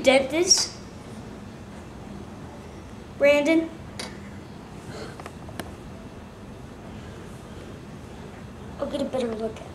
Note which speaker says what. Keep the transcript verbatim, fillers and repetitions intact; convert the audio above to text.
Speaker 1: dent this, Brandon? I'll get a better look at it.